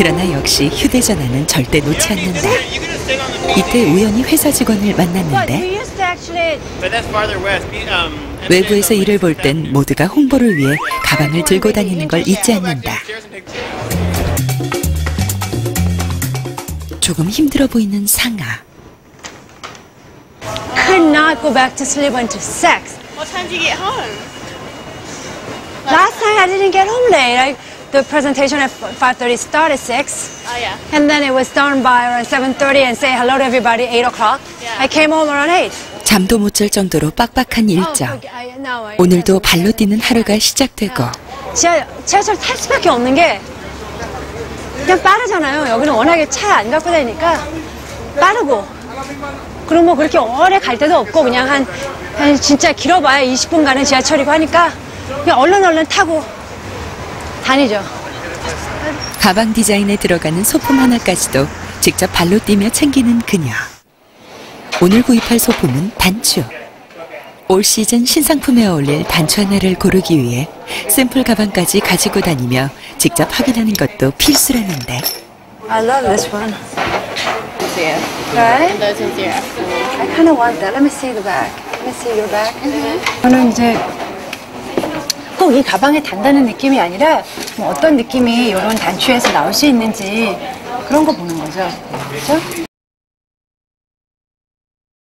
그러나 역시 휴대전화는 절대 놓지 않는다. 이때 우연히 회사 직원을 만났는데 외부에서 일을 볼 땐 모두가 홍보를 위해 가방을 들고 다니는 걸 잊지 않는다. 조금 힘들어 보이는 상아. Could not go back to sleep until 6. What time did you get home? Last night I didn't get home late. The presentation at 5:30 started at 6. Oh, yeah. And then it was done by around 7:30 and say hello to everybody 8 o'clock. Yeah. I came home around 8. 잠도 못 잘 정도로 빡빡한 일정. 오늘도 발로 뛰는 하루가 시작되고 지하철 탈 수밖에 없는 게 그냥 빠르잖아요. 여기는 워낙에 차 안 갖고 다니니까 빠르고 그리고 뭐 그렇게 오래 갈 데도 없고 그냥 한 진짜 길어봐야 20분 가는 지하철이고 하니까 그냥 얼른 타고 다니죠. 가방 디자인에 들어가는 소품 하나까지도 직접 발로 뛰며 챙기는 그녀. 오늘 구입할 소품은 단추. 올 시즌 신상품에 어울릴 단추 하나를 고르기 위해 샘플 가방까지 가지고 다니며 직접 확인하는 것도 필수라는데. I love this one. Yeah. Right? And those are zero. I kind of want that. Let me see the bag. Let me see your bag. 저는 이제 꼭 이 가방에 단다는 느낌이 아니라 뭐 어떤 느낌이 이런 단추에서 나올 수 있는지 그런 거 보는 거죠. 그렇죠?